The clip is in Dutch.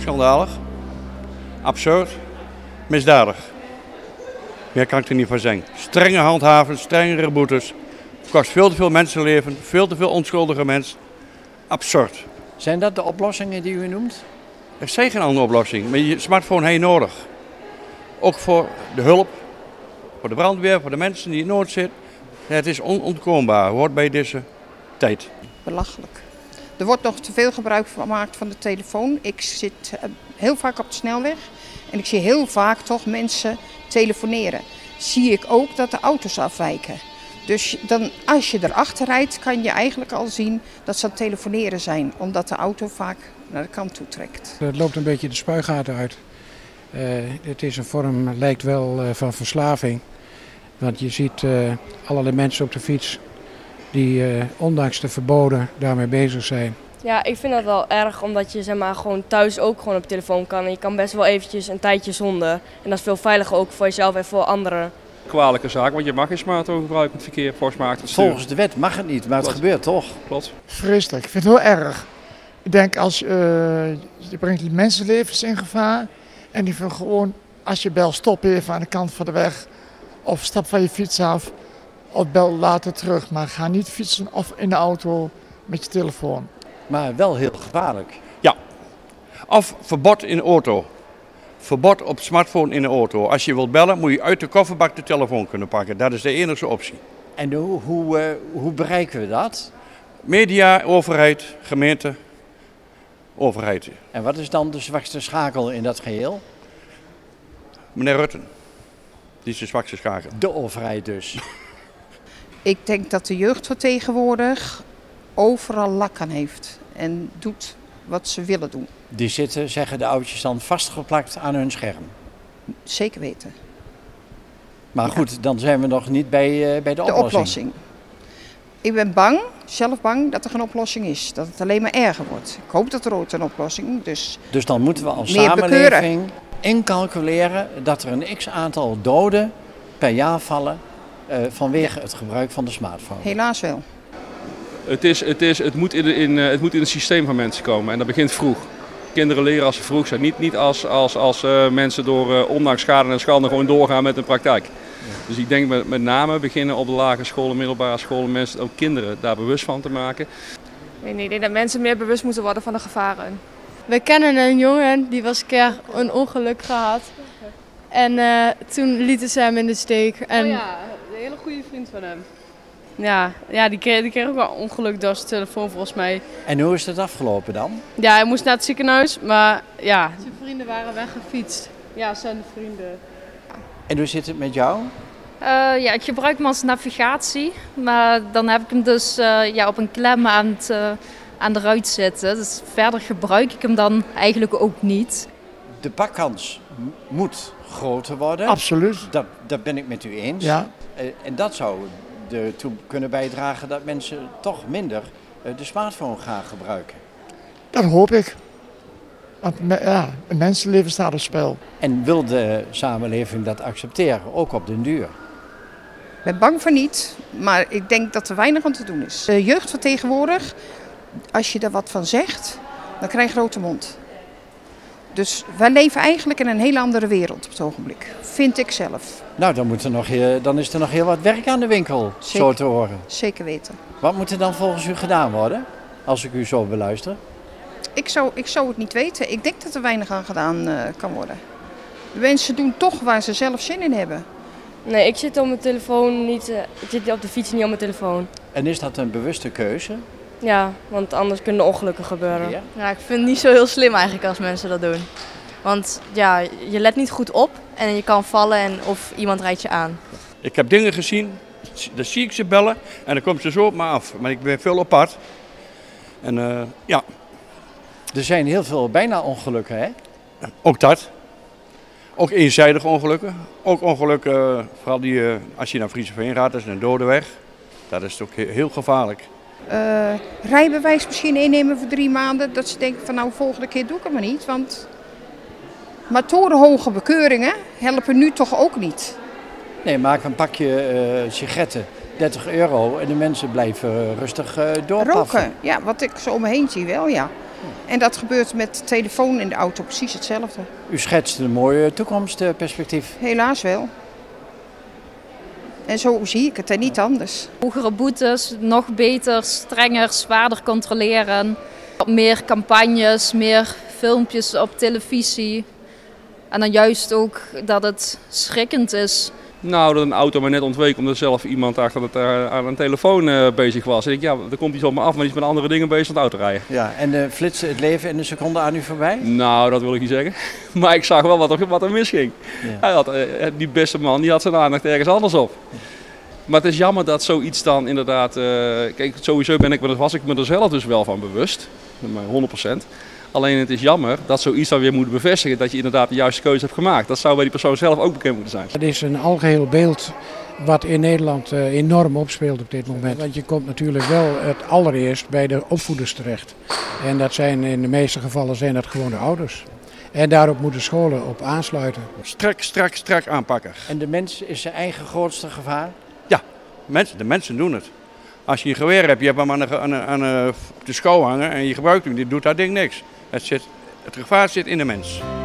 Schandalig. Absurd. Misdadig. Meer kan ik er niet van zeggen. Strenge handhaven, strengere boetes. Kost veel te veel mensenleven, veel te veel onschuldige mensen. Absurd. Zijn dat de oplossingen die u noemt? Er is geen andere oplossing. Maar je smartphone heb je nodig. Ook voor de hulp, voor de brandweer, voor de mensen die in nood zitten. Het is onontkoombaar, hoort bij deze tijd. Belachelijk. Er wordt nog te veel gebruik gemaakt van de telefoon. Ik zit heel vaak op de snelweg en ik zie heel vaak toch mensen telefoneren. Zie ik ook dat de auto's afwijken. Dus dan, als je erachter rijdt, kan je eigenlijk al zien dat ze aan het telefoneren zijn. Omdat de auto vaak naar de kant toe trekt. Het loopt een beetje de spuigaten uit. Het is een vorm, lijkt wel van verslaving. Want je ziet allerlei mensen op de fiets die ondanks de verboden daarmee bezig zijn. Ja, ik vind dat wel erg, omdat je zeg maar, gewoon thuis ook gewoon op je telefoon kan. En je kan best wel eventjes een tijdje zonder. En dat is veel veiliger ook voor jezelf en voor anderen. Kwalijke zaak, want je mag geen smartphone gebruiken met verkeer volgens mij. Volgens de wet mag het niet, maar het gebeurt toch? Klopt. Vreselijk, ik vind het heel erg. Ik denk als je brengt die mensenlevens in gevaar en die van gewoon als je bel stop even aan de kant van de weg of stap van je fiets af of bel later terug, maar ga niet fietsen of in de auto met je telefoon. Maar wel heel gevaarlijk. Ja. Of verbod in de auto. Verbod op smartphone in de auto. Als je wilt bellen, moet je uit de kofferbak de telefoon kunnen pakken. Dat is de enige optie. En hoe bereiken we dat? Media, overheid, gemeente, overheid. En wat is dan de zwakste schakel in dat geheel? Meneer Rutten, die is de zwakste schakel. De overheid dus. Ik denk dat de jeugd van tegenwoordig overal lak aan heeft en doet wat ze willen doen. Die zitten, zeggen de oudjes dan, vastgeplakt aan hun scherm. Zeker weten. Maar goed, dan zijn we nog niet bij de oplossing. Ik ben zelf bang dat er geen oplossing is. Dat het alleen maar erger wordt. Ik hoop dat er ooit een oplossing is. Dus dan moeten we als meer samenleving bekeuren. Incalculeren dat er een x-aantal doden per jaar vallen vanwege het gebruik van de smartphone. Helaas wel. Het moet in het systeem van mensen komen en dat begint vroeg. Kinderen leren als ze vroeg zijn, niet als mensen door ondanks schade en schande gewoon doorgaan met een praktijk. Dus ik denk met name beginnen op de lagere scholen, middelbare scholen, mensen, ook kinderen daar bewust van te maken. Ik denk dat mensen meer bewust moeten worden van de gevaren. We kennen een jongen, die was een keer een ongeluk gehad. En toen lieten ze hem in de steek. En... Oh ja, een hele goede vriend van hem. Ja, die kreeg ook wel een ongeluk door zijn telefoon volgens mij. En hoe is het afgelopen dan? Ja, hij moest naar het ziekenhuis, maar ja. Zijn vrienden waren weggefietst. Ja, zijn vrienden. En hoe zit het met jou? Ja, ik gebruik hem als navigatie, maar dan heb ik hem dus op een klem aan de ruit zitten. Dus verder gebruik ik hem dan eigenlijk ook niet. De pakkans moet groter worden. Absoluut. Dat ben ik met u eens. Ja. En dat zou ertoe kunnen bijdragen dat mensen toch minder de smartphone gaan gebruiken. Dat hoop ik. Want een mensenleven staat op spel. En wil de samenleving dat accepteren, ook op den duur? Ik ben bang voor niet, maar ik denk dat er weinig aan te doen is. De jeugd van tegenwoordig, als je er wat van zegt, dan krijg je grote mond. Dus wij leven eigenlijk in een hele andere wereld op het ogenblik, vind ik zelf. Nou, dan is er nog heel wat werk aan de winkel, Zeker. zo te horen. Zeker weten. Wat moet er dan volgens u gedaan worden, als ik u zo beluister? Ik zou het niet weten. Ik denk dat er weinig aan gedaan kan worden. De mensen doen toch waar ze zelf zin in hebben. Nee, ik zit op mijn telefoon niet. Ik zit op de fiets niet op mijn telefoon. En is dat een bewuste keuze? Ja, want anders kunnen ongelukken gebeuren. Ja. Ja, ik vind het niet zo heel slim eigenlijk als mensen dat doen. Want ja, je let niet goed op en je kan vallen of iemand rijdt je aan. Ik heb dingen gezien, dan zie ik ze bellen en dan komt ze zo op me af. Maar ik ben veel op pad. En ja. Er zijn heel veel bijna ongelukken, hè? Ook dat. Ook eenzijdige ongelukken. Ook ongelukken, vooral als je naar Frieseveen gaat, dat is een dode weg. Dat is ook heel gevaarlijk. Rijbewijs misschien innemen voor 3 maanden. Dat ze denken van nou volgende keer doe ik het maar niet. Want maar torenhoge bekeuringen helpen nu toch ook niet. Nee, maak een pakje sigaretten, €30 en de mensen blijven rustig doorpaffen. Roken, ja, wat ik zo om me heen zie wel, ja. En dat gebeurt met de telefoon in de auto precies hetzelfde. U schetst een mooi toekomstperspectief. Helaas wel. En zo zie ik het en niet anders. Hogere boetes, nog beter, strenger, zwaarder controleren. Meer campagnes, meer filmpjes op televisie. En dan juist ook dat het schrikkend is. Nou, dat een auto maar net ontweek omdat zelf iemand aan een telefoon bezig was. En ik, ja, er komt iets op me af, maar iets met andere dingen bezig aan het autorijden. Ja, en flitste het leven in een seconde aan u voorbij? Nou, dat wil ik niet zeggen. Maar ik zag wel wat er misging. Ja. Die beste man die had zijn aandacht ergens anders op. Maar het is jammer dat zoiets dan inderdaad... kijk, sowieso was ik me er zelf dus wel van bewust. 100%. Alleen het is jammer dat zoiets dan weer moet bevestigen dat je inderdaad de juiste keuze hebt gemaakt. Dat zou bij die persoon zelf ook bekend moeten zijn. Het is een algeheel beeld wat in Nederland enorm opspeelt op dit moment. Want je komt natuurlijk wel het allereerst bij de opvoeders terecht. En dat zijn in de meeste gevallen zijn dat gewoon de ouders. En daarop moeten scholen op aansluiten. Strak aanpakken. En de mens is zijn eigen grootste gevaar? Ja, de mensen doen het. Als je een geweer hebt, je hebt hem aan de schouw hangen en je gebruikt hem, die doet dat ding niks. Het gevaar zit in de mens.